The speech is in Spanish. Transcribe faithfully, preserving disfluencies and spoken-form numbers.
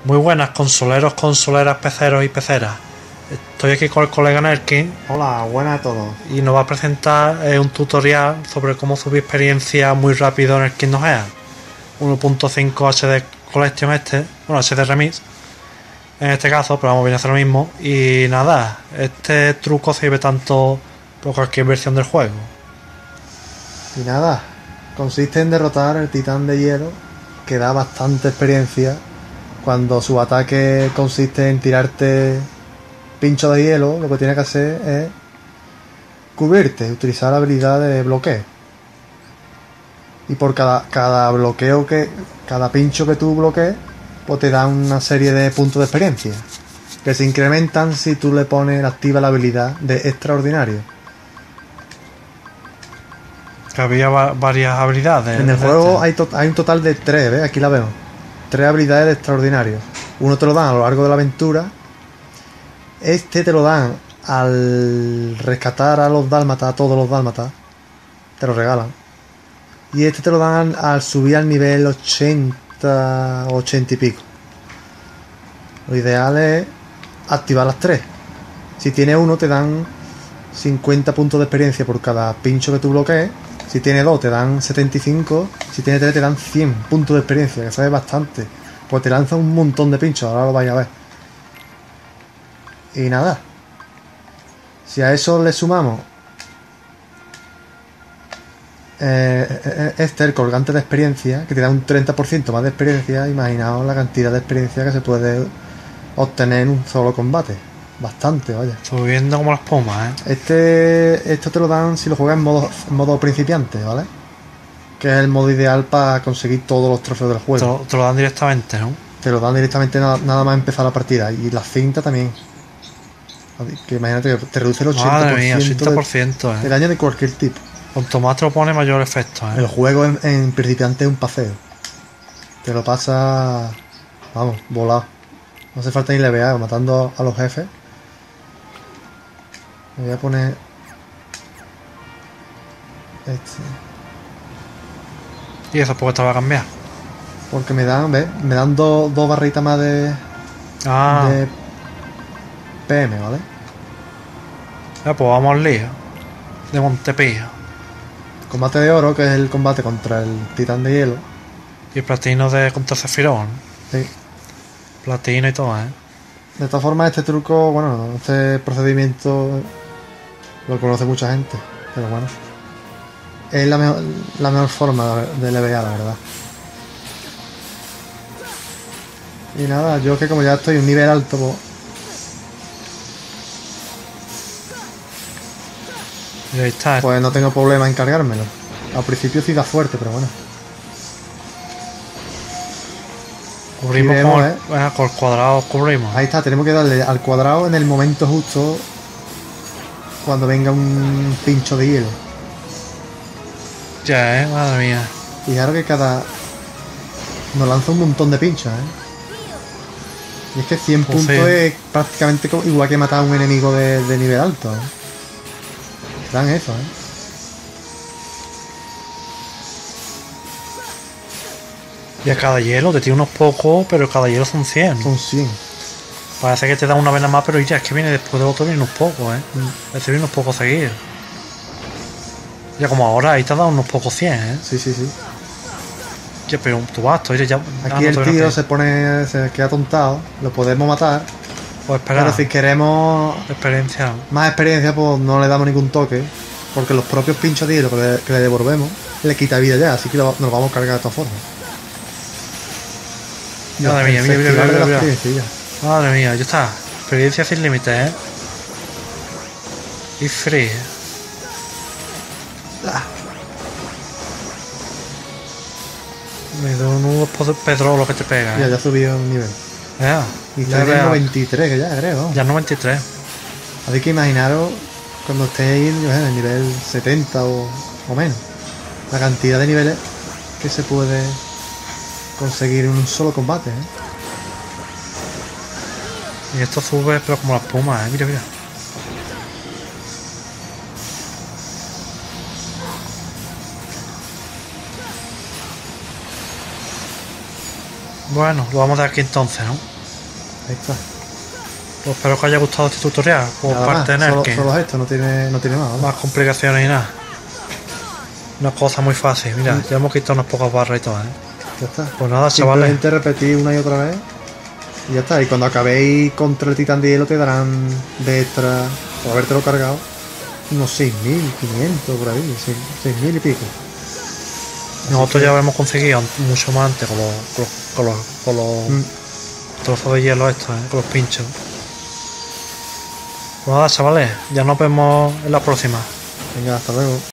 Muy buenas, consoleros, consoleras, peceros y peceras. Estoy aquí con el colega Nerkin. Hola, buenas a todos. Y nos va a presentar eh, un tutorial sobre cómo subir experiencia muy rápido en el Kingdom Hearts uno punto cinco H D Collection este, bueno, H D Remix en este caso, pero vamos, viene a hacer lo mismo. Y nada, este truco sirve tanto por cualquier versión del juego. Y nada, consiste en derrotar el titán de hielo, que da bastante experiencia. Cuando su ataque consiste en tirarte pincho de hielo, lo que tiene que hacer es cubrirte, utilizar la habilidad de bloqueo. Y por cada, cada bloqueo que. cada pincho que tú bloquees, pues te da una serie de puntos de experiencia. Que se incrementan si tú le pones, activa la habilidad de extraordinario. Que había va varias habilidades. En el juego hay, hay un total de tres, ¿ves? Aquí la veo. Tres habilidades de extraordinario. Uno te lo dan a lo largo de la aventura. Este te lo dan al rescatar a los dálmatas, a todos los dálmatas. Te lo regalan. Y este te lo dan al subir al nivel ochenta, ochenta y pico. Lo ideal es activar las tres. Si tienes uno te dan cincuenta puntos de experiencia por cada pincho que tú bloquees. Si tienes dos te dan setenta y cinco. Si tienes tres te dan cien puntos de experiencia, que eso es bastante. Pues te lanza un montón de pinchos, ahora lo vais a ver. Y nada, si a eso le sumamos eh, este, el colgante de experiencia, que te da un treinta por ciento más de experiencia, imaginaos la cantidad de experiencia que se puede obtener en un solo combate. Bastante, vaya. Subiendo como las pomas, ¿eh? Este, esto te lo dan si lo juegas en modo, en modo principiante, ¿vale? Que es el modo ideal para conseguir todos los trofeos del juego. Te lo, te lo dan directamente, ¿no? Te lo dan directamente nada, nada más empezar la partida. Y la cinta también. Que imagínate que te reduce el ochenta por ciento, Madre mía, ochenta por ciento de, ¿eh? de daño de cualquier tipo. Cuanto más te lo pone, mayor efecto, ¿eh? El juego en, en principiante es un paseo. Te lo pasa, vamos, volado. No hace falta ni levear, matando a los jefes. Me voy a poner este. ¿Y eso por qué te va a cambiar? Porque me dan, ¿ves? Me dan dos dos barritas más de, Ah, de P M, ¿vale? ya, pues vamos al lío. De Montepío. Combate de oro, que es el combate contra el titán de hielo. Y platino de contra Sephiroth. Sí. Platino y todo, ¿eh? De todas formas, este truco, bueno, este procedimiento lo conoce mucha gente, pero bueno, es la mejor, la mejor forma de levear, la verdad. Y nada, yo que como ya estoy en un nivel alto, pues, Y ahí está. pues no tengo problema en cargármelo. Al principio sí da fuerte, pero bueno. Cubrimos vemos, con, ¿eh? el, eh, con el cuadrado, cubrimos. Ahí está, tenemos que darle al cuadrado en el momento justo cuando venga un pincho de hielo. Ya, eh, madre mía. Fijaros que cada... nos lanza un montón de pinchos, ¿eh? Y es que cien Pues puntos sí. es prácticamente como- igual que matar a un enemigo de, de nivel alto, ¿eh? Dan eso, ¿eh? Y a cada hielo te tira unos pocos, pero cada hielo son cien. Son cien. Parece que te da una vena más, pero ya es que viene después de otro, viene unos pocos, ¿eh? Este viene unos pocos seguidos. Ya como ahora, ahí te ha dado unos pocos cien, ¿eh? Sí, sí, sí. Ya, pero tú vas, oye, ya... ah, Aquí no, el todavía no tío te- se pone... se queda tontado. Lo podemos matar. Pues espera, Pero si queremos experiencia. más experiencia, pues no le damos ningún toque. Porque los propios pinchos de hielo que le, que le devolvemos le quita vida ya. Así que lo- nos lo vamos a cargar de todas formas. Madre mía, El mira, mira, festival mira, de la mira. experiencia ya. Madre mía, ya está. Experiencia sin límites, ¿eh? Y free. Ah, Me da unos pedro lo que te pega, ya, ¿eh? ya subió un nivel. Ya, Y ya está en el veo. noventa y tres, que ya creo. ¿No? Ya noventa y tres. Hay que imaginaros cuando estéis yo qué sé, en el nivel setenta o, o menos. La cantidad de niveles que se puede conseguir en un solo combate, ¿eh? Y esto sube, pero como las pumas, ¿eh? Mira, mira. Bueno, lo vamos de aquí entonces, ¿no? Ahí está. Pues espero que os haya gustado este tutorial por Nada parte de más, solo, Nerkin. solo esto, no tiene, no tiene más, ¿vale? Más complicaciones y nada. Una cosa muy fácil. Mira, Mm. ya hemos quitado unas pocas barras y todo, ¿eh? Ya está. Pues nada, chavales. Simplemente repetir una y otra vez. Y ya está. Y cuando acabéis contra el titán de hielo te darán de extra, por habértelo cargado, unos seis mil quinientos por ahí, seis mil y pico. Nosotros que- ya lo hemos conseguido mucho más antes con los, con los, con los, con los Mm. trozos de hielo estos, ¿eh? Con los pinchos. Pues nada, chavales, ya nos vemos en la próxima. Venga, hasta luego.